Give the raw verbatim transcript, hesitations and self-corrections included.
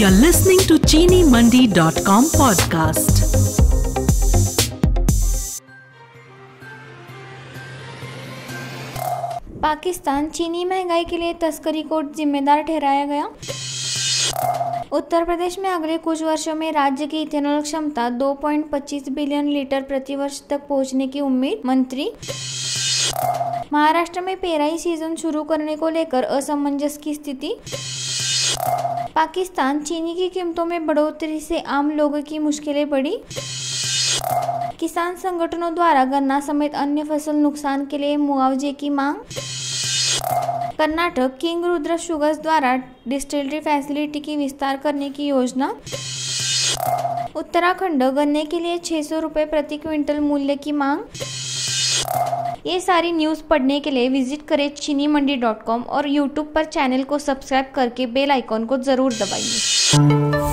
You're listening to Chini Mandi dot com podcast. Pakistan चीनी महंगाई के लिए तस्करी को जिम्मेदार ठहराया गया। उत्तर प्रदेश में अगले कुछ वर्षों में राज्य की इथेनॉल क्षमता दो पॉइंट पच्चीस बिलियन लीटर प्रति वर्ष तक पहुंचने की उम्मीद। मंत्री। महाराष्ट्र में पेराई सीजन शुरू करने को लेकर असमंजस की स्थिति। पाकिस्तान चीनी की कीमतों में बढ़ोतरी से आम लोगों की मुश्किलें बढ़ी। किसान संगठनों द्वारा गन्ना समेत अन्य फसल नुकसान के लिए मुआवजे की मांग। कर्नाटक किंग रुद्र शुगर्स द्वारा डिस्टिलरी फैसिलिटी की विस्तार करने की योजना। उत्तराखंड गन्ने के लिए छह सौ रुपये प्रति क्विंटल मूल्य की मांग। ये सारी न्यूज़ पढ़ने के लिए विजिट करें चीनी मंडी डॉट कॉम और यूट्यूब पर चैनल को सब्सक्राइब करके बेल आइकॉन को ज़रूर दबाइए।